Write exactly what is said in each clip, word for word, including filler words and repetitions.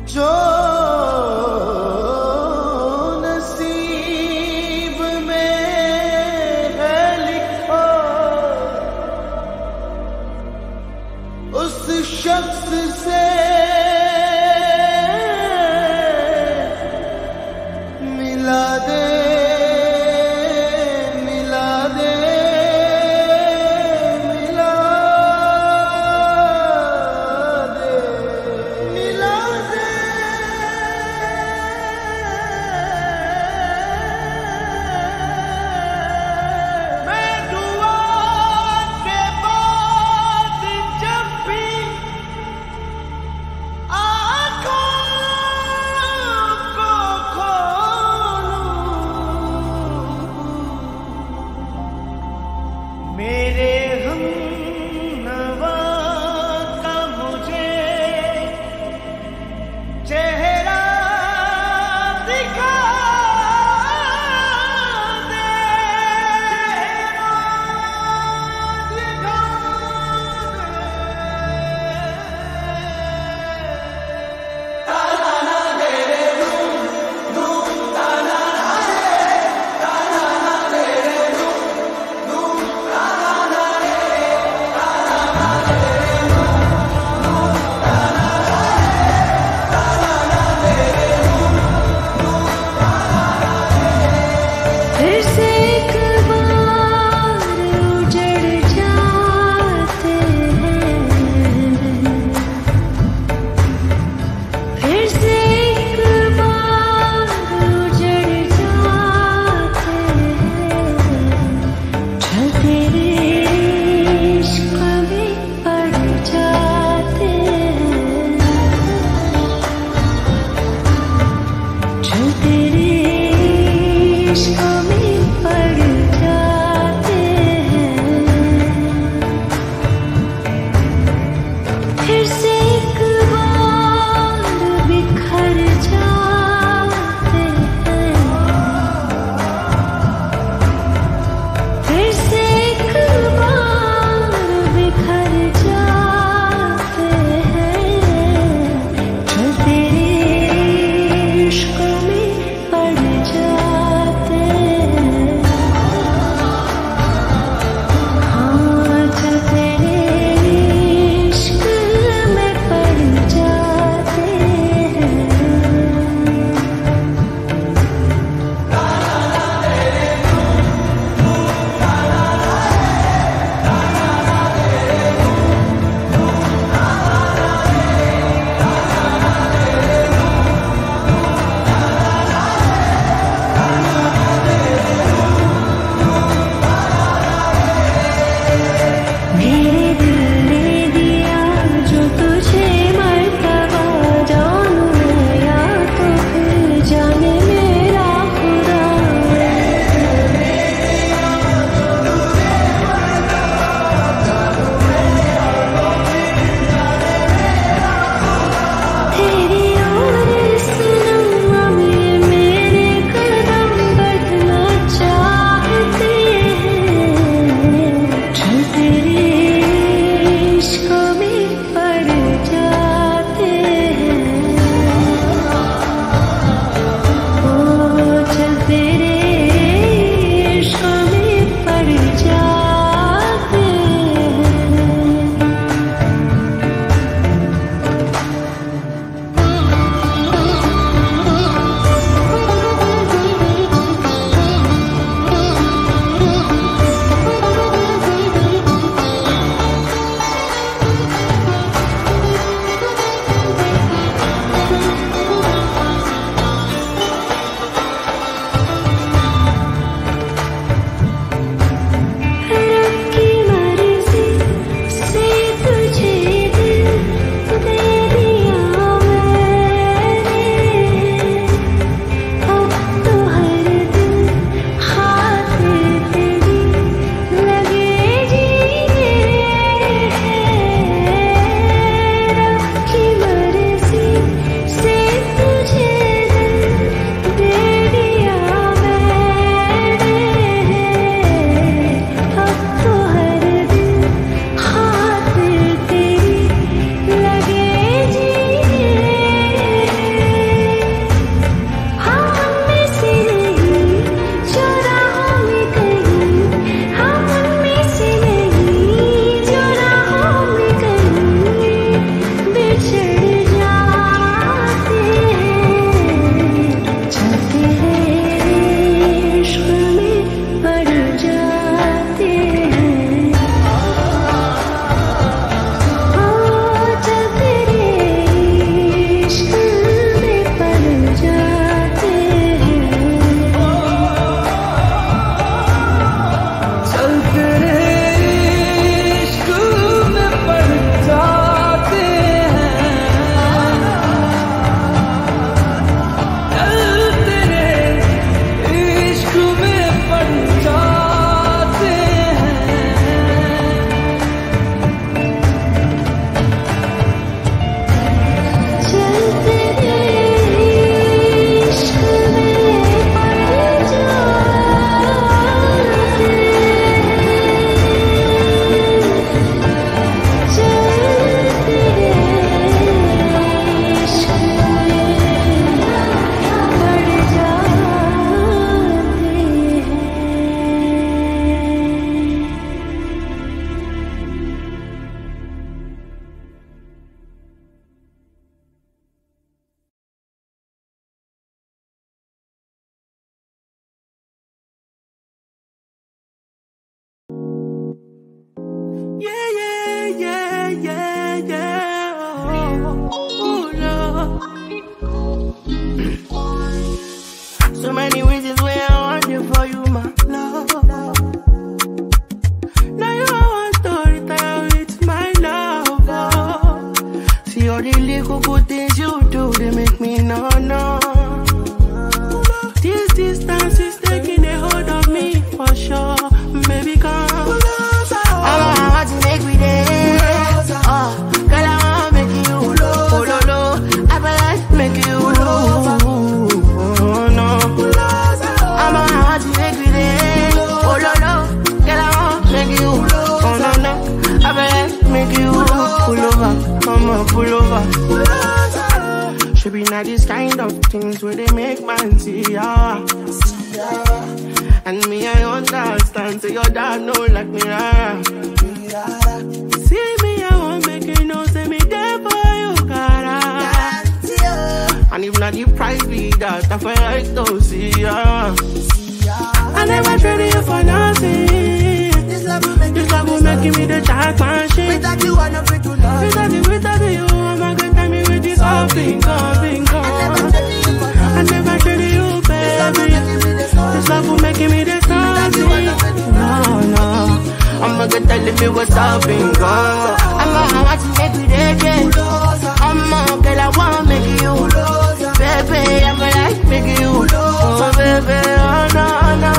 जो नसीब में है लिखा उस शख्स से मिला दे मिला दे मिला दे मिला दे So many reasons why I want you for you, my love. Now you want to retire with my love. See all the little good things you do, they make me no, no. This distance is taking a hold of me for sure. Baby, come. I want to make me there. Oh, girl, I want to make you. Oh, no, no. I want to make you. Oh, no. I want to make me there. Oh, no, no. Girl, I want to make you. Oh, no, no. I want to make you. Pull over. Come on, pull over. Should be not this kind of things where they make man see ya. And me, I understand, so your dad know like me, ah. See me, I won't make you know, say me there for you, Gadar. And if not the price be that, I feel like to see ya. I never traded you for nothing. This love will make, this love will make me the jack machine. Without you, I'm not free to love. Without you, without you, I'm not gonna tell me with this all finger, finger. I never traded you, baby. This love will make me the something. No, no. I'm not gonna tell me what's up in God. I'm gonna watch you make me again. I'm a girl, I wanna make you. Baby, I'm gonna like make you. Oh, baby, oh, no, no.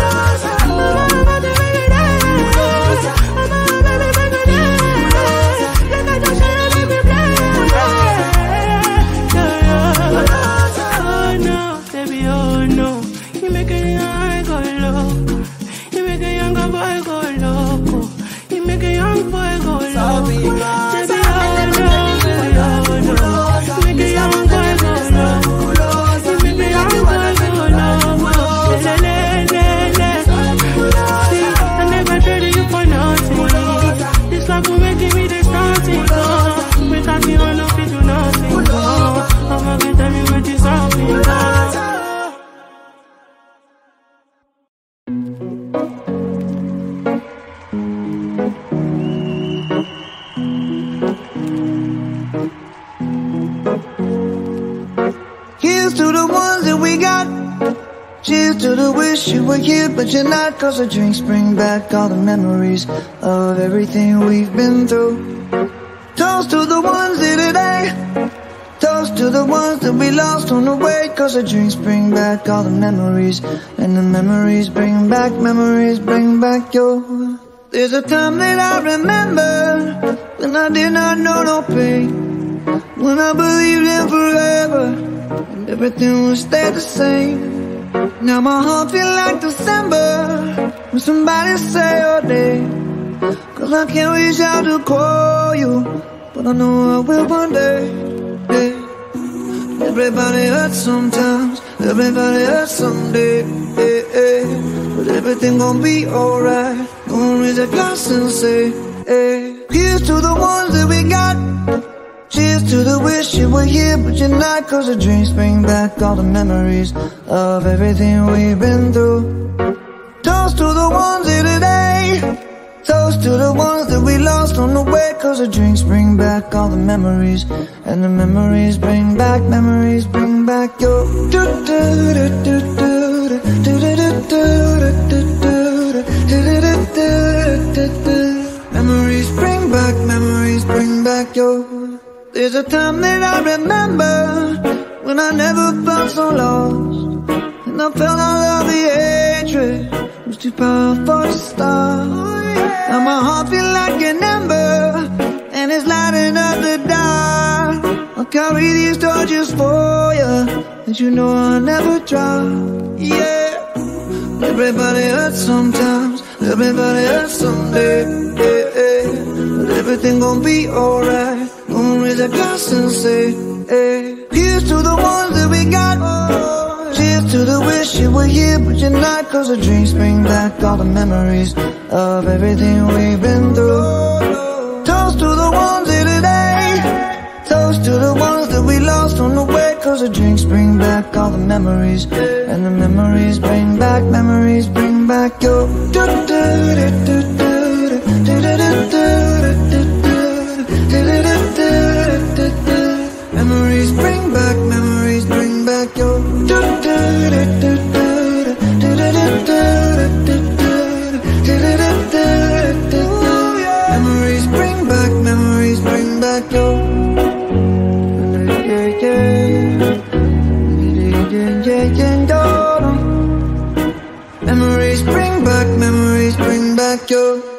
You were here, but you're not. Cause the drinks bring back all the memories of everything we've been through. Toast to the ones here today. Toast to the ones that we lost on the way. Cause the drinks bring back all the memories. And the memories bring back, memories bring back your. There's a time that I remember when I did not know no pain. When I believed in forever and everything would stay the same. Now my heart feel like December when somebody say your name. Cause I can't reach out to call you, but I know I will one day, day. Everybody hurts sometimes, everybody hurts someday, hey, hey. But everything gon' be alright. Gonna raise a glass and say, hey. Here's to the ones that we got. Cheers to the wish you were here, but you're not. Cause the dreams bring back all the memories of everything we've been through. Toast to the ones here today. Toast to the ones that we lost on the way. Cause the drinks bring back all the memories. And the memories bring back, memories bring back your. Memories bring back, memories bring back your. There's a time that I remember when I never felt so lost. And I felt all of the hatred was too powerful to stop. Now my heart feels like an ember and it's lighting up the dark. I'll carry these torches for you, and you know I'll never drop. Yeah. Everybody hurts sometimes, everybody hurts someday, yeah, yeah. But everything gon' be alright. Gonna raise a glass and say, hey. Here's to the ones that we got. Cheers to the wish you were here, but you're not. Cause the drinks bring back all the memories of everything we've been through. Toast to the ones here today. Toast to the ones that we lost on the way. Cause the drinks bring back all the memories. And the memories bring back, memories bring back your. Memories bring back. you.